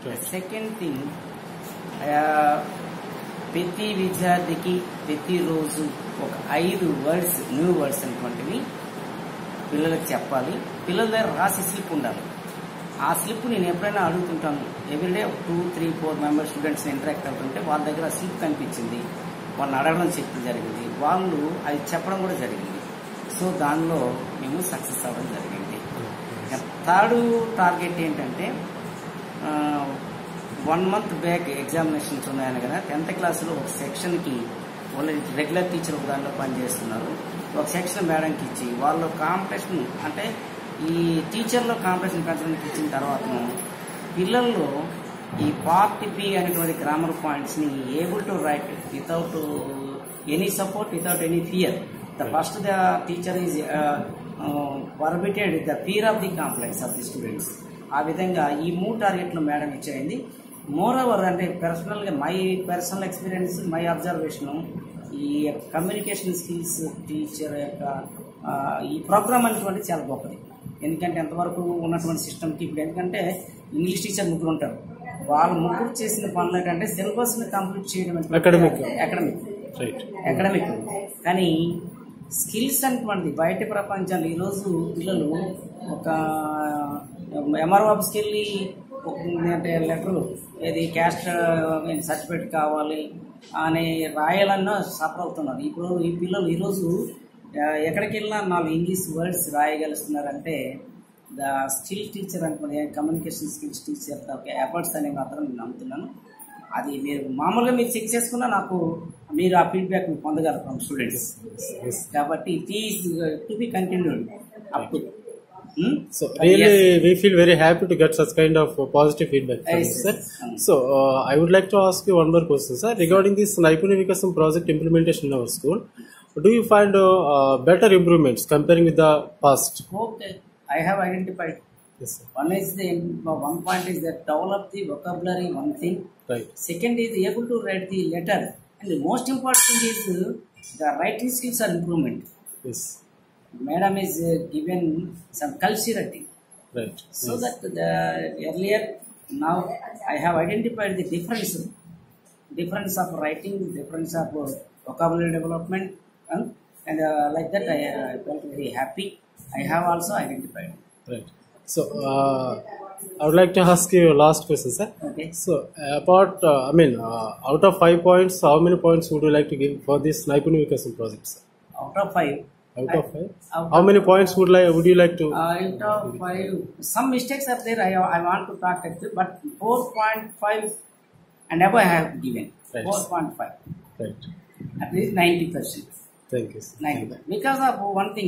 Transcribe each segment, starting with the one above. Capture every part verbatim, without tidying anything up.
Second thing, ప్రతి విద్యార్థికి ప్రతిరోజు ఒక ఐదు వర్డ్స్, న్యూ వర్డ్స్ అనేటువంటివి పిల్లలకు చెప్పాలి. పిల్లల దగ్గర రాసి స్లిప్ ఉండాలి. ఆ స్లిప్ నేను ఎప్పుడైనా అడుగుతుంటాను. Everyday two three four member students interact అవుతుంటే వాళ్ళ దగ్గర స్లిప్ కనిపించింది, వాళ్ళని అడగడం చెప్పడం జరిగింది, వాళ్ళు అది చెప్పడం కూడా జరిగింది. సో దానిలో మేము సక్సెస్ అవ్వడం జరిగింది. థర్డ్ టార్గెట్ ఏంటంటే, వన్ మంత్ బ్యాక్ ఎగ్జామినేషన్స్ ఉన్నాయని కదా, టెన్త్ క్లాస్లో ఒక సెక్షన్కి వాళ్ళు రెగ్యులర్ టీచర్ ఒక దాంట్లో పనిచేస్తున్నారు. ఒక సెక్షన్ మేడంకి ఇచ్చి వాళ్ళు కాంపిటీషన్, అంటే ఈ టీచర్లో కాంపిటీషన్ పెంచడానికి ఇచ్చిన తర్వాత పిల్లల్లో ఈ పార్ట్ బి అనేటువంటి గ్రామర్ పాయింట్స్ని able to write without any support, without any fear. The first the teacher is permitted the fear of the complex of the students. ఆ విధంగా ఈ మూడు టార్గెట్లు మేడం ఇచ్చేయండి. మోర్ ఓవర్ అంటే పర్సనల్గా my personal experience, my observation, ఈ communication skills teacher యొక్క ఈ ప్రోగ్రామ్ అనేటువంటి చాలా గొప్పది. ఎందుకంటే ఎంతవరకు ఉన్నటువంటి సిస్టమ్కి ఇప్పుడు ఎందుకంటే ఇంగ్లీష్ టీచర్ ముగ్గురు ఉంటారు. వాళ్ళు ముగ్గురు చేసిన పనులు ఏంటంటే సిలబస్ని కంప్లీట్ చేయడం అకాడమిక్ అకాడమిక్ అకాడమిక్ కానీ స్కిల్స్ అనేటువంటిది బయట ప్రపంచాలు. ఈరోజు పిల్లలు ఒక ఎంఆర్ఓ ఆఫీస్కి వెళ్ళి అంటే లెటర్ ఏది క్యాస్ట్ సర్టిఫికేట్ కావాలి అని రాయాలన్నా సఫర్ అవుతున్నారు. ఇప్పుడు ఈ పిల్లలు ఈరోజు ఎక్కడికి వెళ్ళినా నాలుగు ఇంగ్లీష్ వర్డ్స్ రాయగలుస్తున్నారంటే ద స్కిల్ టీచర్ అనుకోండి, కమ్యూనికేషన్ స్కిల్స్ టీచర్ ఎఫర్ట్స్ అనేవి మాత్రం నేను నమ్ముతున్నాను. అది మీరు మామూలుగా మీరు చెక్ చేసుకున్నా నాకు మీరు ఆ ఫీడ్బ్యాక్ మీరు పొందగలరు ఫ్రమ్ స్టూడెంట్స్. కాబట్టి it is to be continued up to. Hmm? So really yes. We feel very happy to get such kind of positive feedback from yes, you, sir. yes. So uh, I would like to ask you one more question, sir, regarding this Naipunnya Vikasam project implementation in our school. Do you find uh, uh, better improvements comparing with the past? Okay, I have identified. Yes, sir. One is the one point is that develop the vocabulary, one thing. Right. Second is able to write the letter, and the most important thing is uh, the writing skills are improvement. Yes. Madam is uh, given some culturality, right? So yes. that the earlier, now I have identified the difference, difference of writing, difference of uh, vocabulary development, uh, and uh, like that I uh, felt very happy. I have also identified. Right. So uh, I would like to ask you a last question, sir. Okay. So about, uh, I mean, uh, out of five points, how many points would you like to give for this Naipunnya Vikasam project, sir? Out of five. Out of five? Out How many points would like would you like to? Out of five, some mistakes are there. I I want to talk about, but four point five and above I have given. Right. Four point five. Right. At least ninety percent. Thank you, sir. Ninety percent. Because of one thing,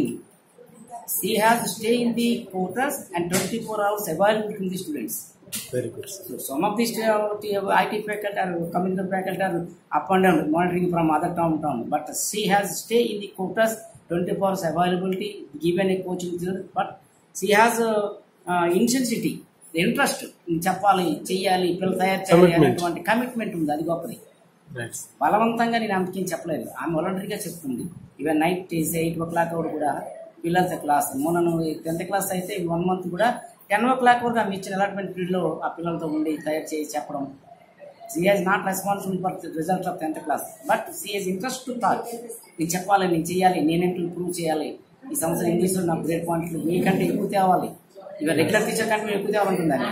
she has to stay in the quarters and twenty-four hours available to the students. Very good, sir. So some of the I T faculty are coming to faculty are up and down monitoring from other town town, but she has to stay in the quarters. twenty-four hours availability, given a coaching, but she has a uh, intensity, the interest in చెప్పాలి, చెయ్యాలి, పిల్లలు తయారు చేయాలి అనేటువంటి commitment ఉంది. అది గొప్పది. బలవంతంగా నేను ఆమెకి చెప్పలేదు, ఆమె వాలంటరీగా చెప్తుంది. Even night eight o'clock వరకు కూడా పిల్లలతో క్లాస్. మొన్న టెన్త్ క్లాస్ అయితే వన్ మంత్ కూడా టెన్ ఓ క్లాక్ వరకు ఆమె ఇచ్చిన అలాట్మెంట్ పీరియడ్లో ఆ పిల్లలతో ఉండి తయారు చేసి చెప్పడం. She is not responsible for the result of tenth class, but she has interest to talk. నేను చెప్పాలి, నేను చేయాలి, నేనేంటో ఇంప్రూవ్ చేయాలి, ఈ సంవత్సరం ఇంగ్లీష్లో నా గ్రేడ్ పాయింట్లు మీకంటే ఎక్కువ తేవాలి, ఇక రెగ్యులర్ టీచర్ కంటే మీరు ఎక్కువ తేవాలంటుందని.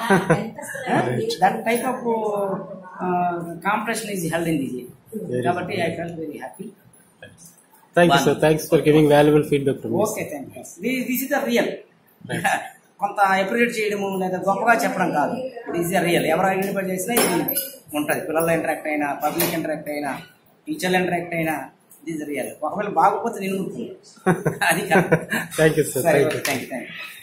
That type of competition is held in this. కాబట్టి I felt very happy. Thank you sir, thanks for giving valuable feedback to me. Okay, thank you. This is the real. కొంత appreciate చేయడము లేదా గొప్పగా చెప్పడం కాదు, ఇది ఈజ్ రియల్. ఎవరు identify చేసినా ఇది ఉంటుంది. పిల్లలు ఇంటరాక్ట్ అయినా, పబ్లిక్ ఇంటరాక్ట్ అయినా, టీచర్లు ఇంటరాక్ట్ అయినా, ఇది రియల్. ఒకవేళ బాగోకపోతే నేను అది కాదు. Thank you sir. Thank you thank you